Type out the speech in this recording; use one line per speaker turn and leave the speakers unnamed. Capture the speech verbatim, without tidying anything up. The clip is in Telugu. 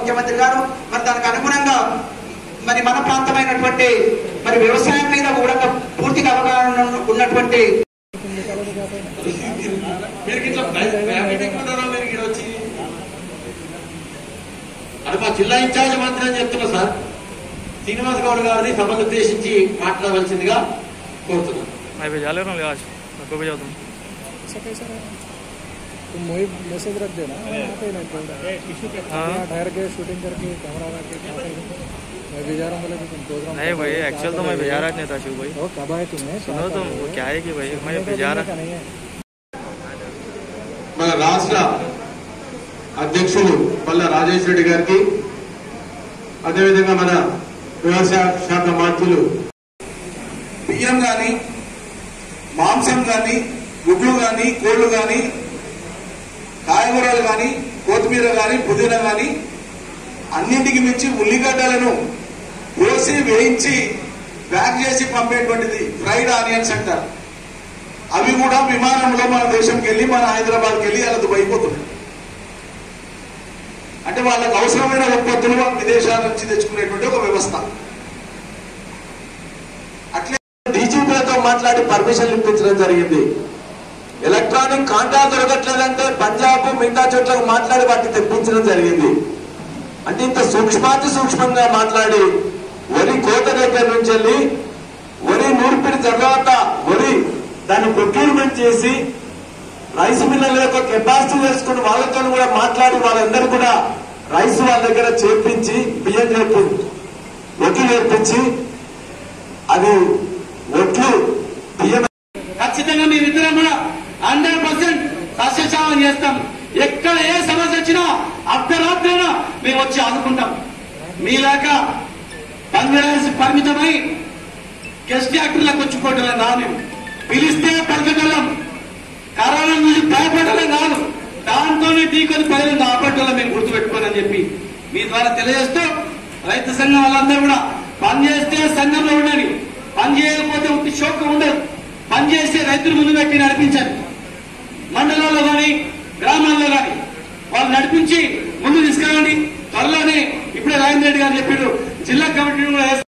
ముఖ్యమంత్రి గారు. మరి దానికి అనుగుణంగా మరి మన ప్రాంతమైనటువంటి మరి వ్యవసాయం మీద కూడా పూర్తిగా అవగాహన ఉన్నటువంటి
అది మా జిల్లా ఇన్ఛార్జ్ మంత్రి అని చెప్తున్నా సార్. శ్రీనివాస్ గౌడ్ గారిని సభను ఉద్దేశించి మాట్లాడవలసిందిగా కోరుతున్నాను.
तुम वही मैसेज रख देना, यहाँ पे ठहर के शूटिंग करके कैमरा रख के मैं भेजा रहा हूँ। तुम प्रोग्राम
नहीं भाई, एक्चुअल तो मैं भेजा रहा नहीं था शिव भाई।
वो कब आए तुम्हें?
सुनो तुम, वो क्या है कि भाई मैं भेजा रहा नहीं है।
మన రాష్ట్ర అధ్యక్షులు పల్ల రాజేష్ రెడ్డి గారికి, అదేవిధంగా మన వ్యవసాయ శాఖ మంత్రులు బియ్యం కానీ, మాంసం కానీ, గుడ్లు కానీ, కోళ్లు కానీ, కాయగూరలు కానీ, కొత్తిమీర కానీ, పుదీనా కానీ అన్నింటికి మించి ఉల్లిగడ్డలను కోసి వేయించి ప్యాక్ చేసి పంపేటువంటిది ఫ్రైడ్ ఆనియన్స్ అంటారు. అవి కూడా విమానంలో మన దేశంకి వెళ్ళి మన హైదరాబాద్కి వెళ్ళి అలా దుబాయిపోతున్నాయి. అంటే వాళ్ళకు అవసరమైన ఉత్పత్తులు విదేశాల నుంచి తెచ్చుకునేటువంటి ఒక వ్యవస్థ. అట్లే డీజీపీలతో మాట్లాడి పర్మిషన్లు ఇప్పించడం జరిగింది. ఎలక్ట్రానిక్ కాంటా దొరకట్లేదంటే పంజాబ్ మిగతా చోట్లకు మాట్లాడి వాటిని తెప్పించడం జరిగింది. అంటే ఇంత సూక్ష్మాతి సూక్ష్మంగా మాట్లాడి వరి కోత దగ్గర నుంచి వెళ్ళి వరి నూర్పిడి తర్వాత వరి దాన్ని ప్రొక్యూర్మెంట్ చేసి రైస్ మిల్లల యొక్క కెపాసిటీ చేసుకుని వాళ్ళతో కూడా మాట్లాడి వాళ్ళందరూ కూడా రైస్ వాళ్ళ దగ్గర చేర్పించి బియ్యం చేర్పి ఒట్లు నేర్పించి అది ఒట్లు బియ్యం
ఖచ్చితంగా మేమిద్దరం కూడా హండ్రెడ్ పర్సెంట్ సస్యశామం చేస్తాం. ఎక్కడ ఏ సమస్య వచ్చినా అర్ధరాత్రైనా మేము వచ్చి ఆదుకుంటాం. మీలాక బంగ్లాదేశ్ పరిమితమై గెస్ట్ యాక్టర్లకు వచ్చుకోవటం నా మేము పిలిస్తే పలకగలం, కరోనా నుంచి భయపడడం కాదు, దాంతోనే ఢీకొని ప్రజలను ఆపట్టడం మేము గుర్తుపెట్టుకోనని చెప్పి మీ ద్వారా తెలియజేస్తూ, రైతు సంఘం వాళ్ళందరూ కూడా పనిచేస్తే సంఘంలో ఉండాలి, పని చేయకపోతే ఉత్తి శోకం ఉండదు. పనిచేస్తే రైతులు ముందు పెట్టి నడిపించాలి. మండలాల్లో కానీ గ్రామాల్లో కానీ వాళ్ళు నడిపించి ముందు తీసుకెళ్ళండి. త్వరలోనే ఇప్పుడే రాజేంద్ర రెడ్డి గారు చెప్పారు, జిల్లా కమిటీని కూడా